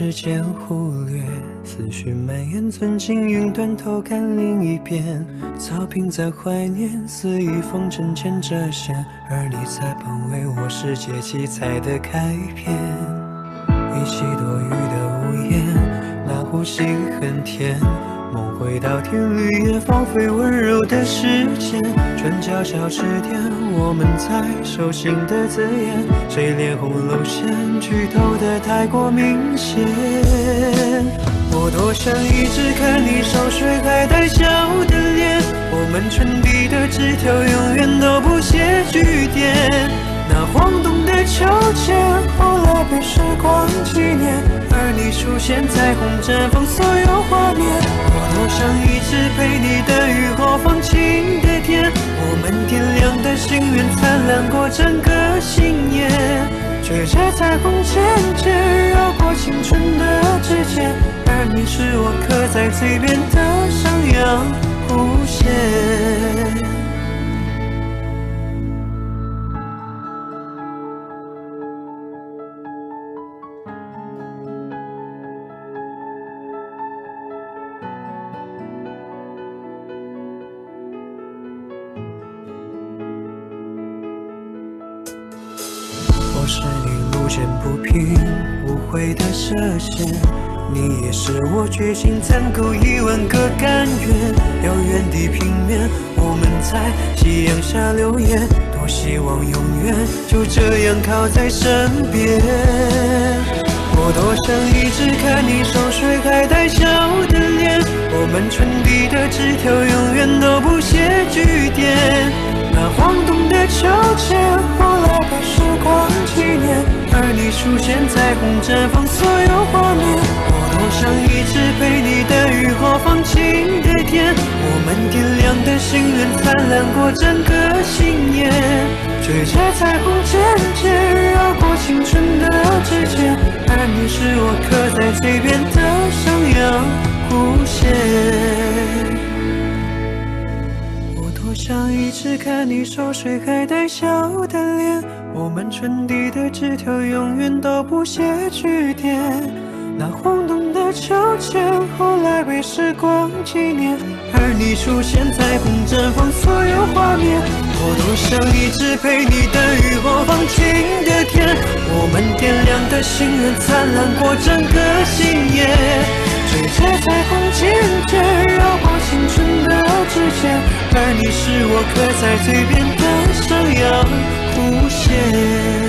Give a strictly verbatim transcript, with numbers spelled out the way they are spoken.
时间忽略，思绪蔓延，钻进云端偷看另一边。草坪在怀念，肆意风筝牵着线，而你在旁为我世界七彩的开篇。一起躲雨的屋檐，那呼吸很甜。 梦回到天绿叶芳菲温柔的时间，转角小吃店，我们在手心的字眼，谁脸红露馅，剧透的太过明显。我多想一直看你熟睡还带笑的脸，我们传递的纸条永远都不写句点。那晃动的秋千，后来被时光纪念，而你出现彩虹绽放所有画面。 多想一直陪你的雨后放晴的天，我们点亮的心愿灿烂过整个新年，追着彩虹渐渐绕过青春的指尖，而你是我刻在嘴边的上扬弧线。 我是你路见不平无悔的射线，你也是我决心残酷一万个甘愿。要原地平面，我们在夕阳下留言，多希望永远就这样靠在身边。我多想一直看你熟睡还带笑的脸，我们传递的纸条永远都不写句点。那晃动的秋千，后来被时光纪念，而你出现彩虹绽放所有画面。我多想一直陪你的雨后放晴的天，我们点亮的心愿灿烂过整个新年，追着彩虹渐渐绕过青春的指尖，而你是我刻在嘴边的上扬弧线。 想一直看你熟睡还带笑的脸，我们传递的纸条永远都不写句点。那晃动的秋千，后来被时光纪念，而你出现彩虹绽放所有画面。我多想一直陪你的雨后放晴的天，我们点亮的心愿灿烂过整个新年。 追着彩虹渐渐绕过青春的指尖，而你是我刻在嘴边的上扬弧线。